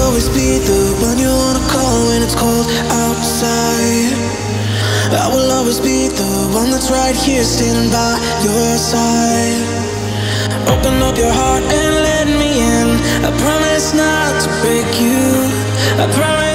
always be the one you wanna call when it's cold outside. I will always be the one that's right here standing by your side. Open up your heart and let me in. I promise not to break you. I promise